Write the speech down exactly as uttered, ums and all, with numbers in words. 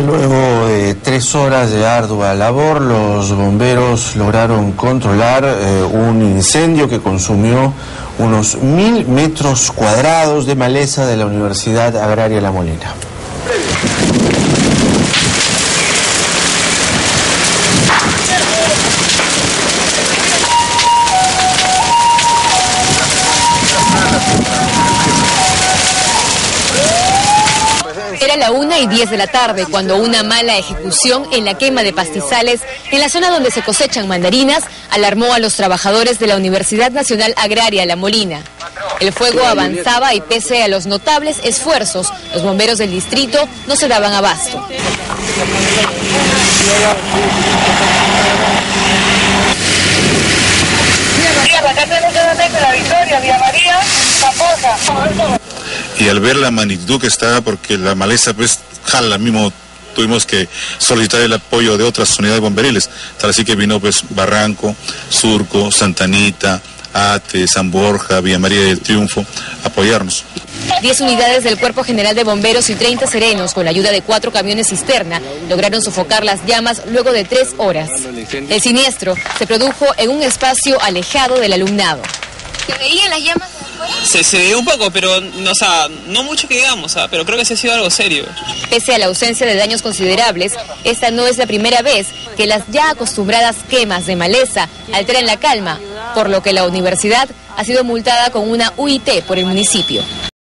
Luego de tres horas de ardua labor, los bomberos lograron controlar eh, un incendio que consumió unos mil metros cuadrados de maleza de la Universidad Agraria La Molina. Era la una y diez de la tarde cuando una mala ejecución en la quema de pastizales en la zona donde se cosechan mandarinas alarmó a los trabajadores de la Universidad Nacional Agraria La Molina. El fuego avanzaba y pese a los notables esfuerzos, los bomberos del distrito no se daban abasto. Y al ver la magnitud que estaba, porque la maleza pues jala, mismo tuvimos que solicitar el apoyo de otras unidades bomberiles, tal así que vino pues Barranco, Surco, Santa Anita, Ate, San Borja, Villa María del Triunfo, a apoyarnos. Diez unidades del Cuerpo General de Bomberos y treinta serenos, con la ayuda de cuatro camiones cisterna, lograron sofocar las llamas luego de tres horas. El siniestro se produjo en un espacio alejado del alumnado. ¿Se veían las llamas? Se, se ve un poco, pero no, o sea, no mucho que digamos, ¿ah? Pero creo que sí ha sido algo serio. Pese a la ausencia de daños considerables, esta no es la primera vez que las ya acostumbradas quemas de maleza alteran la calma, por lo que la universidad ha sido multada con una U I T por el municipio.